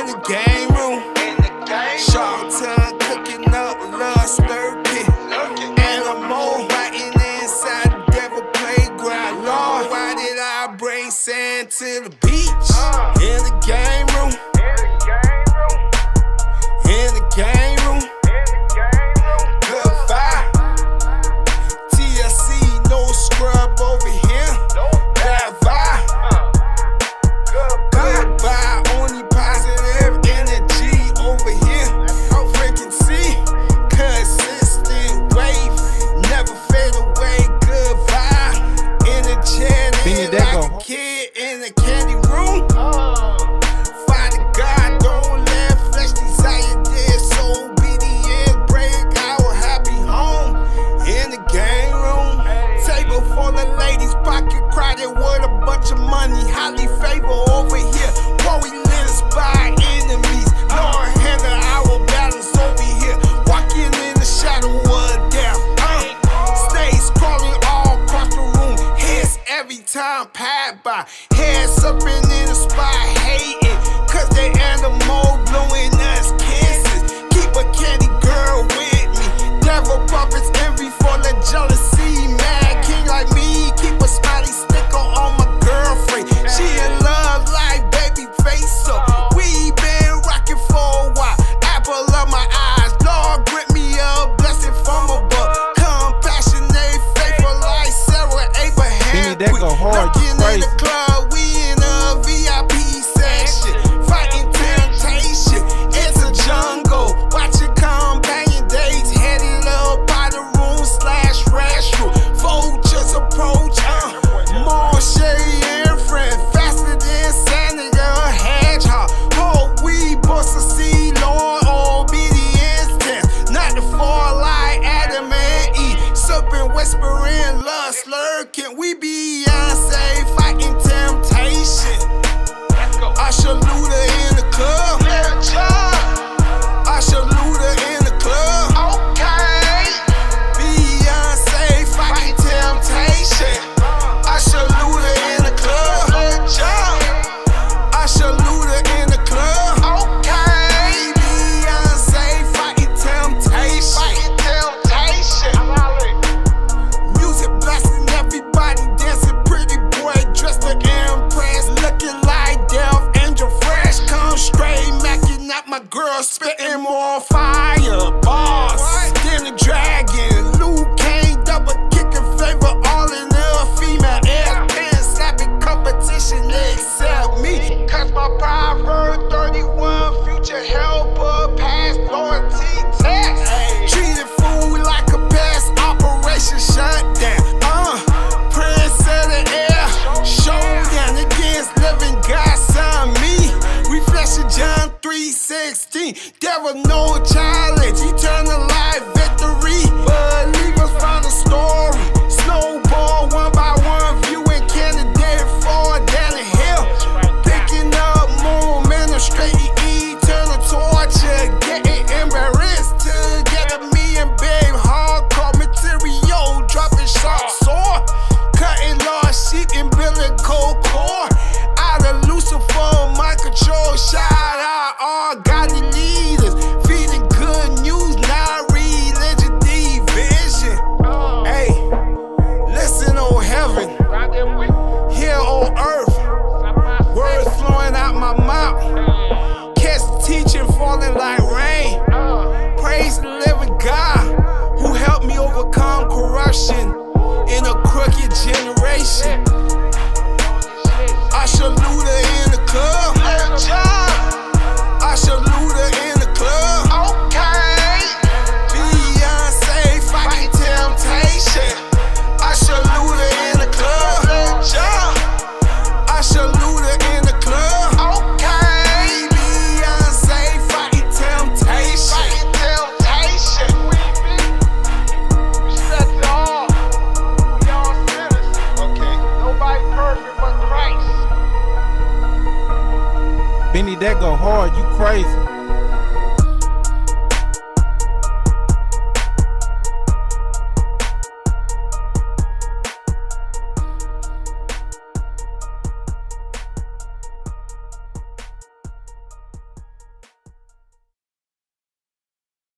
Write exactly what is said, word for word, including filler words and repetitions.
in the game room. Short tongue cooking up, love slurping. Animal biting inside the devil playground. Lord, why did I bring sand to the beach? In the game room. In the game room. Good vibe. T L C, no scrub over here. Bad vibe. Good vibe, only positive energy over here. Frequency, consistent wave, never fade away. Good vibe, energetic like a kid in a candy room. Father God, don't let flesh desire disobedience break our happy home. In the game room, table for the ladies, pocket crowded with a bunch of money, highly favored over here. While we live by enemies, Lord handle our balance over here. Walking in the shadow of death, uh, snakes crawling all across the room. Heads every time pass by, heads upping in the spot, hating, cause they animal blowing us kisses. Keep a candy girl with me, devil puppets envy for the jealousy. Mad king like me, keep a smiley sticker on my girlfriend. She in love like baby face up. We been rocking for a while, apple of my eyes. Lord grant me a blessing from above. Compassionate, faithful like Sarah Abraham. That go hard, you Lurking in the club, we in a V I P section. Fighting temptation, it's a jungle. Watching companion dates, headed up by the room slash restroom. Vultures approach, uh, more shady and friend, faster than Santa the Hedgehog. Hope we both succeed, Lord, obedience test. Not to fall like Adam and Eve, serpent whispering, lust lurking. We Beyonce fighting temptation. Usher Luda in the club. Usher Luda in the club. Okay. Beyonce fighting temptation. Usher Luda in the club. Usher Luda in the club. Okay. Beyonce fighting temptation. Music blasting, everybody dancing. Pretty boy dressed to impress, looking like Death Angel fresh. Come straight, macking out my girl, spitting more fire bars than the dragon. Luke Kane, double kicking flavor, all in the female air pen slapping competition except me. Cause my Proverb thirty-one future helper past loyalty test. Treated food like a pest, operation shut down. Uh, Prince of the air, showdown against living God, son me. We flashing John three sixteen. Devil no challenge, eternal life victory. Believers found a story. Snowball one by one, viewing candidate for down the hill. Picking up momentum, straight eternal torture. Getting embarrassed together, me and babe. Hardcore material, dropping sharp sword. Cutting lost sheep in biblical core. Out of Lucifer, my control. Shout out all godly leaders, feeding good news, not religion division. Hey, listen, oh heaven, here on earth, words flowing out my mouth. Catch the teaching falling like rain. Praise the living God who helped me overcome corruption in a crooked generation. Usher Luda in the club. Usher Luda in the club. Okay. Beyonce fighting temptation. Usher Luda in the club. Usher Luda in the club. Okay. Beyonce fighting temptation. We set it all. We all sinners. Okay. Nobody perfect but Christ. Benny, that go hard, you crazy.